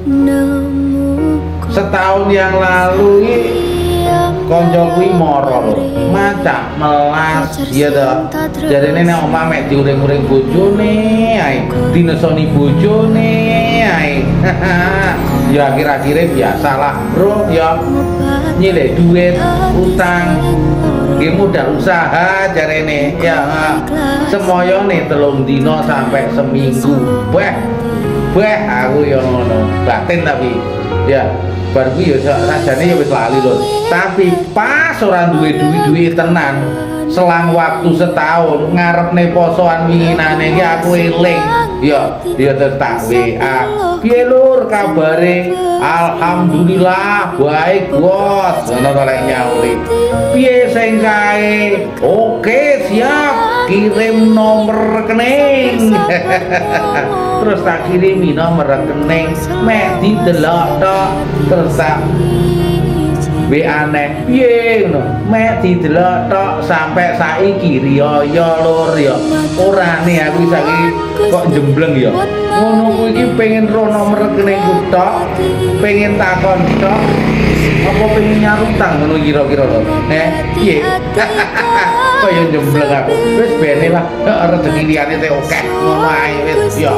Setahun yang lalu konco kuwi moro lho, macak melas ya to. Jarene nek omah mek diuring-uring bojone ae, dinesoni bojone ae. Ya akhir-akhire biasalah, Bro, ya nyilih duit, utang, nggih modal usaha jarene ya. Semoyone 3 dina sampai seminggu. Wah, aku ya ngono, batin tapi ya bar kuwi ya rasane ya wis lali lho. Tapi pas ora duwe duit tenan, selang waktu setahun ngarepne posoan winginane iki aku eling. Ya tetap WA. Piye Lur kabare? Alhamdulillah baik, Bos. Ngono to lek nyauri. Piye sing kae? Oke, siap. Kirim nomor rekening. Terus tak kirimi nomor rekening, mek didelok tok. Terus tak WA neh piye ngono, mek didelok tok sampai saiki riyaya Lur ya. Orane aku saiki kok jembleng ya. Ngono kuwi iki pengen ro nomor rekeningku tok, pengen takon tok. Apa pengen nyarutang ngono kira-kira lho. Piye? Kaya jembleng aku. Wis bene lah, rezeki liyane teh akeh ngono ae wis ya.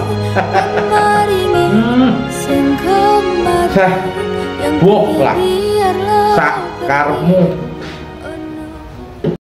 Sah. Buh lah. Sak karepmu.